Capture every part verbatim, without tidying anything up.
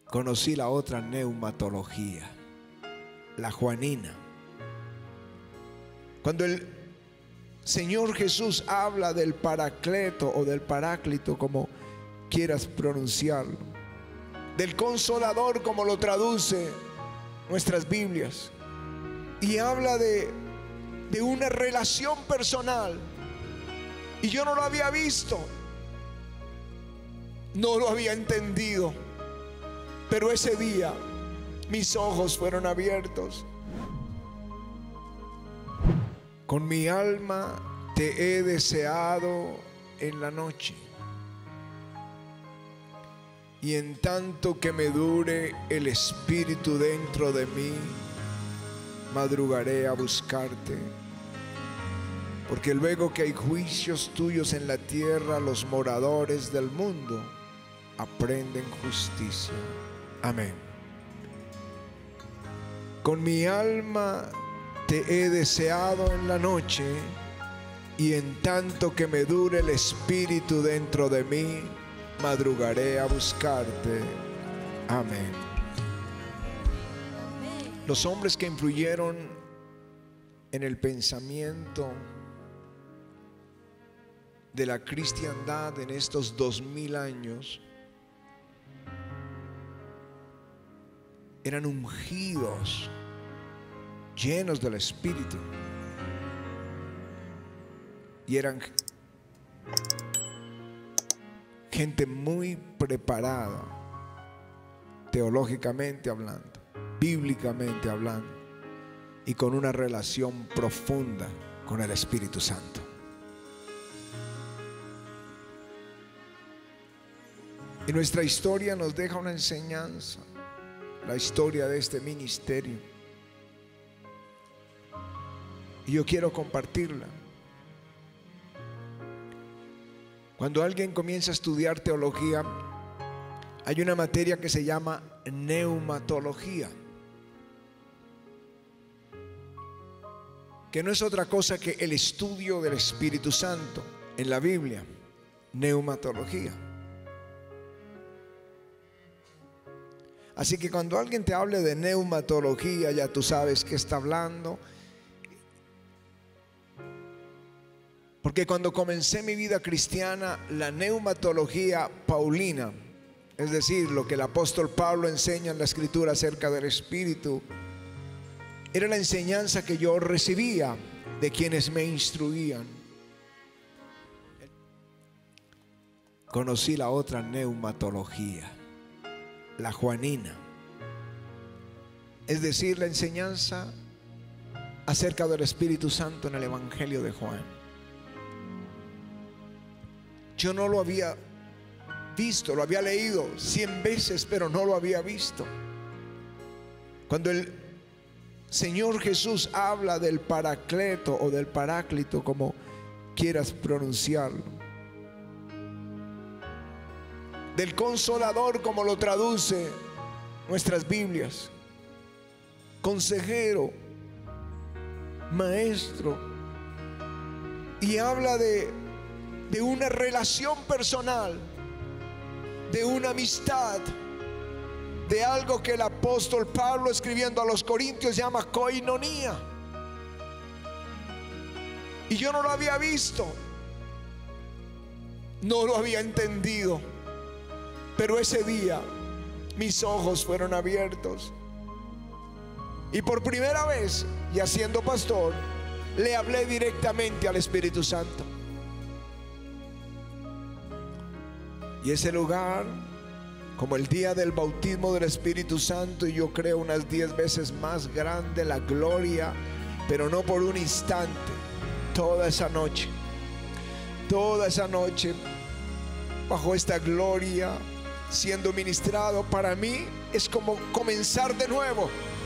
conocí la otra neumatología, la juanina. Cuando el Señor Jesús habla del paracleto o del paráclito, como quieras pronunciarlo, del consolador, como lo traduce nuestras Biblias, y habla de, de una relación personal, y yo no lo había visto, no lo había entendido, pero ese día mis ojos fueron abiertos. Con mi alma te he deseado en la noche, y en tanto que me dure el espíritu dentro de mí, madrugaré a buscarte. Porque luego que hay juicios tuyos en la tierra, los moradores del mundo aprenden justicia. Amén. Con mi alma te he deseado en la noche, y en tanto que me dure el espíritu dentro de mí, madrugaré a buscarte. Amén. Los hombres que influyeron en el pensamiento de la cristiandad en estos dos mil años eran ungidos, llenos del Espíritu, y eran gente muy preparada, teológicamente hablando, bíblicamente hablando, y con una relación profunda con el Espíritu Santo. Y nuestra historia nos deja una enseñanza, la historia de este ministerio, y yo quiero compartirla. Cuando alguien comienza a estudiar teología, hay una materia que se llama neumatología, que no es otra cosa que el estudio del Espíritu Santo en la Biblia. Neumatología. Así que cuando alguien te hable de neumatología, ya tú sabes qué está hablando. Porque cuando comencé mi vida cristiana, la neumatología paulina, es decir, lo que el apóstol Pablo enseña en la Escritura acerca del Espíritu, era la enseñanza que yo recibía de quienes me instruían. Conocí la otra neumatología, la juanina, es decir, la enseñanza acerca del Espíritu Santo en el Evangelio de Juan. Yo no lo había visto, lo había leído cien veces, pero no lo había visto. Cuando el Señor Jesús habla del paracleto o del paráclito, como quieras pronunciarlo, del consolador, como lo traduce nuestras Biblias, consejero, maestro, y habla de, de una relación personal, de una amistad, de algo que el apóstol Pablo, escribiendo a los Corintios, llama koinonía. Y yo no lo había visto, no lo había entendido, pero ese día mis ojos fueron abiertos, y por primera vez, ya siendo pastor, le hablé directamente al Espíritu Santo. Y ese lugar, como el día del bautismo del Espíritu Santo, y yo creo unas diez veces más grande la gloria, pero no por un instante, toda esa noche, toda esa noche, bajo esta gloria, siendo ministrado, para mí es como comenzar de nuevo.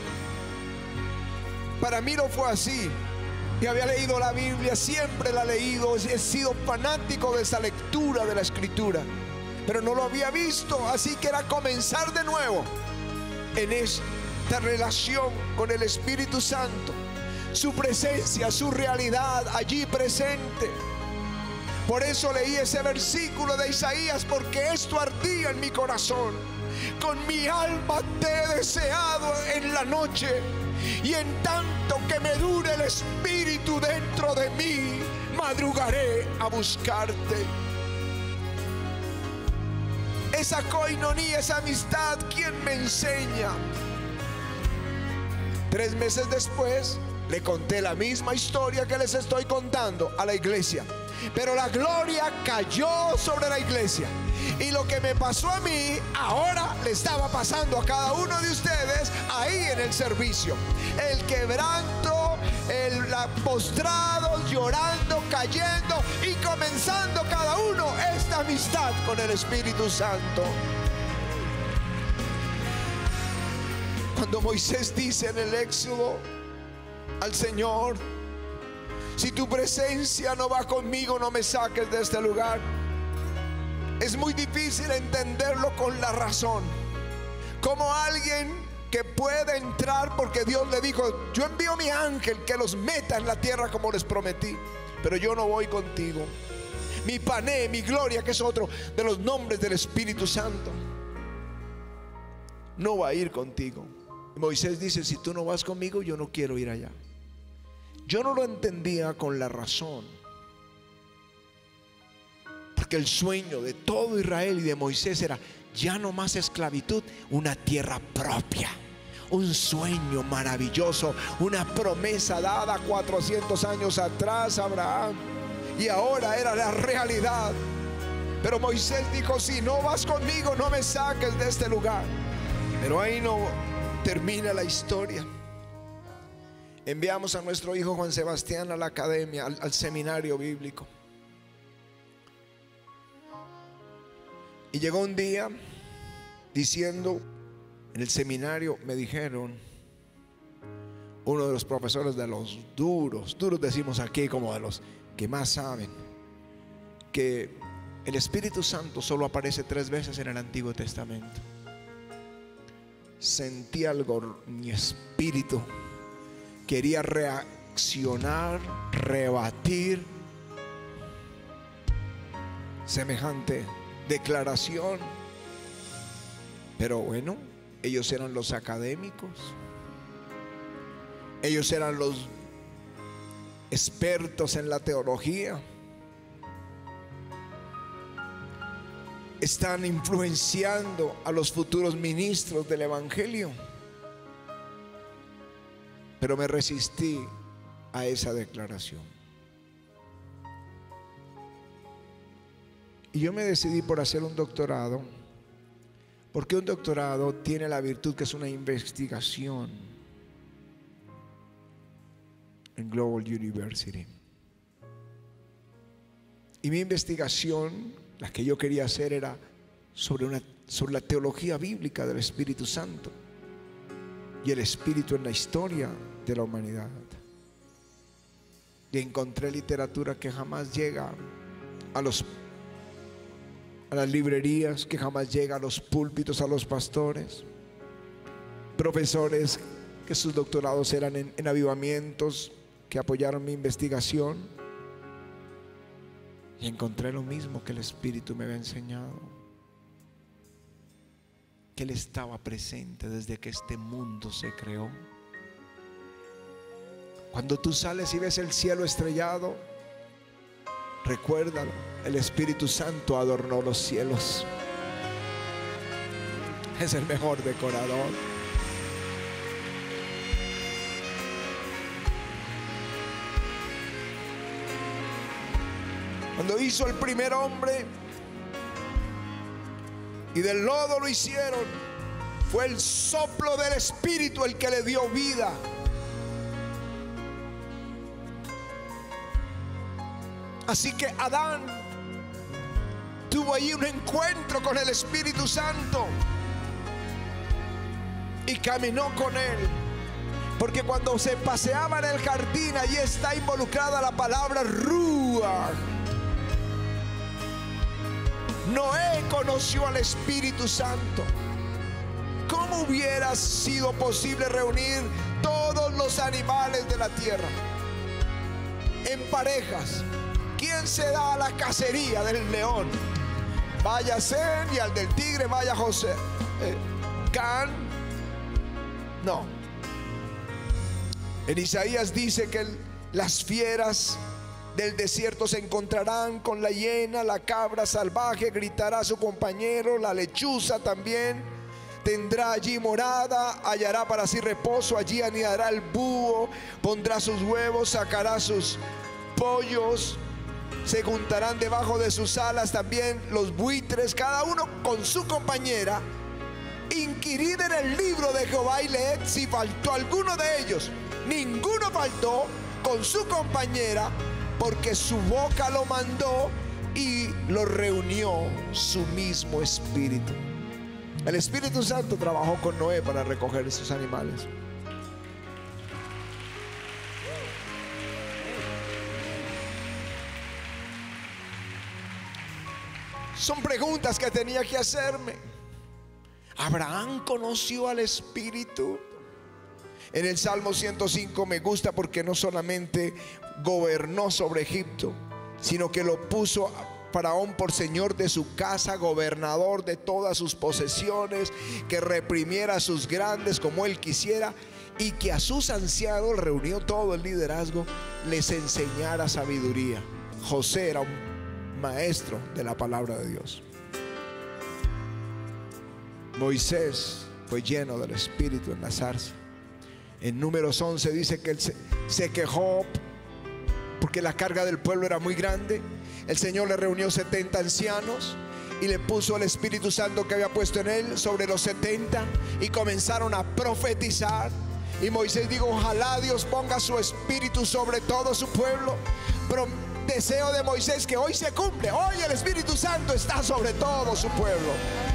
Para mí no fue así. Yo había leído la Biblia, siempre la he leído, he sido fanático de esa lectura de la Escritura, pero no lo había visto, así que era comenzar de nuevo en esta relación con el Espíritu Santo, su presencia, su realidad allí presente. Por eso leí ese versículo de Isaías, porque esto ardía en mi corazón. con mi alma te he deseado en la noche, y en tanto que me dure el espíritu dentro de mí, madrugaré a buscarte. Esa coinonía, esa amistad, ¿quién me enseña? Tres meses después le conté la misma historia que les estoy contando a la iglesia, pero la gloria cayó sobre la iglesia, y lo que me pasó a mí ahora le estaba pasando a cada uno de ustedes ahí en el servicio. El quebranto, el la postrados, llorando, cayendo y comenzando cada uno esta amistad con el Espíritu Santo. Cuando Moisés dice en el Éxodo al Señor: si tu presencia no va conmigo, no me saques de este lugar. Es muy difícil entenderlo con la razón. Como alguien que puede entrar porque Dios le dijo: yo envío mi ángel que los meta en la tierra como les prometí, pero yo no voy contigo. Mi pané, mi gloria, que es otro de los nombres del Espíritu Santo, no va a ir contigo. Y Moisés dice: si tú no vas conmigo, yo no quiero ir allá. Yo no lo entendía con la razón, porque el sueño de todo Israel y de Moisés era ya no más esclavitud, una tierra propia, un sueño maravilloso, una promesa dada cuatrocientos años atrás a Abraham, y ahora era la realidad. Pero Moisés dijo: si no vas conmigo, no me saques de este lugar. Pero ahí no termina la historia. Enviamos a nuestro hijo Juan Sebastián a la academia, al, al seminario bíblico. Y llegó un día diciendo, en el seminario me dijeron, uno de los profesores de los duros, duros decimos aquí como de los que más saben, que el Espíritu Santo solo aparece tres veces en el Antiguo Testamento. Sentí algo, mi espíritu quería reaccionar, rebatir semejante declaración. Pero bueno, ellos eran los académicos, ellos eran los expertos en la teología, están influenciando a los futuros ministros del Evangelio. Pero me resistí a esa declaración. Y yo me decidí por hacer un doctorado, porque un doctorado tiene la virtud que es una investigación en Global University. Y mi investigación, la que yo quería hacer, era sobre, una, sobre la teología bíblica del Espíritu Santo y el Espíritu en la historia de la humanidad. Y encontré literatura que jamás llega a los a las librerías, que jamás llega a los púlpitos, a los pastores, profesores que sus doctorados eran en, en avivamientos, que apoyaron mi investigación. Y encontré lo mismo que el Espíritu me había enseñado, que Él estaba presente desde que este mundo se creó. Cuando tú sales y ves el cielo estrellado, recuérdalo, el Espíritu Santo adornó los cielos. Es el mejor decorador. Cuando hizo el primer hombre y del lodo lo hicieron, fue el soplo del Espíritu el que le dio vida. Así que Adán tuvo allí un encuentro con el Espíritu Santo y caminó con él, porque cuando se paseaba en el jardín, allí está involucrada la palabra Ruach. Noé conoció al Espíritu Santo. ¿Cómo hubiera sido posible reunir todos los animales de la tierra en parejas? ¿Quién se da a la cacería del león? Vaya Zen, y al del tigre vaya José. eh, Can. No. En Isaías dice que el, las fieras del desierto se encontrarán con la hiena, la cabra salvaje gritará a su compañero, la lechuza también tendrá allí morada, hallará para sí reposo, allí anidará el búho, pondrá sus huevos, sacará sus pollos, se juntarán debajo de sus alas también los buitres, cada uno con su compañera. Inquirid en el libro de Jehová y leed si faltó alguno de ellos. Ninguno faltó con su compañera, porque su boca lo mandó y lo reunió su mismo espíritu. El Espíritu Santo trabajó con Noé para recoger esos animales. Son preguntas que tenía que hacerme. ¿Abraham conoció al Espíritu? En el Salmo ciento cinco me gusta porque no solamente gobernó sobre Egipto, sino que lo puso a Faraón por señor de su casa, gobernador de todas sus posesiones, que reprimiera a sus grandes como él quisiera, y que a sus ancianos reunió todo el liderazgo, les enseñara sabiduría. José era un maestro de la palabra de Dios. Moisés fue lleno del Espíritu en la zarza. En Números once dice que él se, se quejó porque la carga del pueblo era muy grande. El Señor le reunió setenta ancianos y le puso el Espíritu Santo que había puesto en él sobre los setenta, y comenzaron a profetizar. Y Moisés dijo: ojalá Dios ponga su Espíritu sobre todo su pueblo. Pero deseo de Moisés que hoy se cumple. Hoy el Espíritu Santo está sobre todo su pueblo.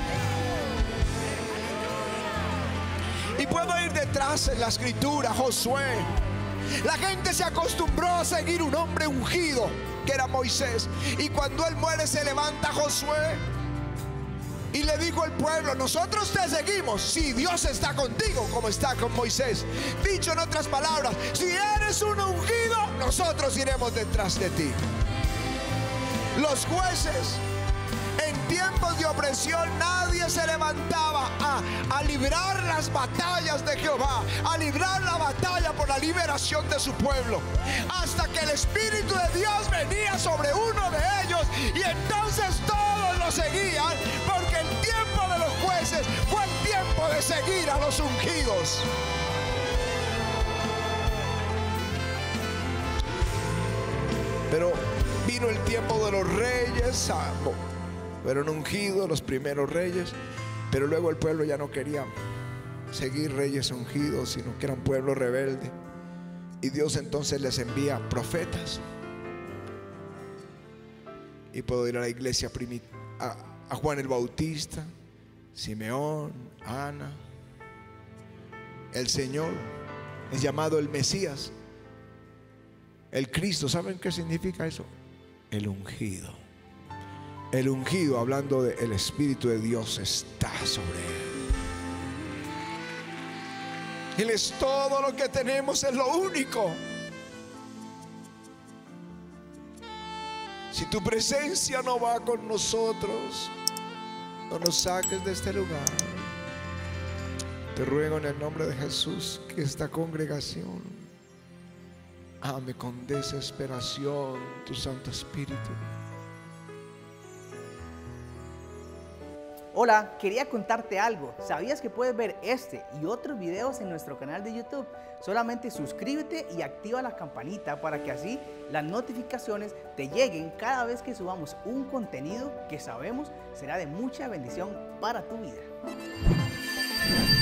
Y puedo ir detrás en la escritura. Josué, la gente se acostumbró a seguir un hombre ungido que era Moisés, y cuando él muere se levanta Josué y le dijo al pueblo: nosotros te seguimos si Dios está contigo como está con Moisés. Dicho en otras palabras, si eres un ungido, nosotros iremos detrás de ti. Los jueces, en tiempos de opresión, nadie se levantaba a, a librar las batallas de Jehová, a librar la batalla por la liberación de su pueblo, hasta que el Espíritu de Dios venía sobre uno de ellos, y entonces todos lo seguían, porque el tiempo de los jueces fue el tiempo de seguir a los ungidos. Pero vino el tiempo de los reyes. Fueron ungidos los primeros reyes, pero luego el pueblo ya no quería seguir reyes ungidos, sino que era un pueblo rebelde. Y Dios entonces les envía profetas. Y puedo ir a la iglesia a, a Juan el Bautista, Simeón, Ana. El Señor es llamado el Mesías, el Cristo. ¿Saben qué significa eso? El ungido. El ungido, hablando de el Espíritu de Dios, está sobre él. Él es todo lo que tenemos, es lo único. Si tu presencia no va con nosotros, no nos saques de este lugar. Te ruego en el nombre de Jesús que esta congregación ame con desesperación tu Santo Espíritu. Hola, quería contarte algo. ¿Sabías que puedes ver este y otros videos en nuestro canal de YouTube? Solamente suscríbete y activa la campanita para que así las notificaciones te lleguen cada vez que subamos un contenido que sabemos será de mucha bendición para tu vida.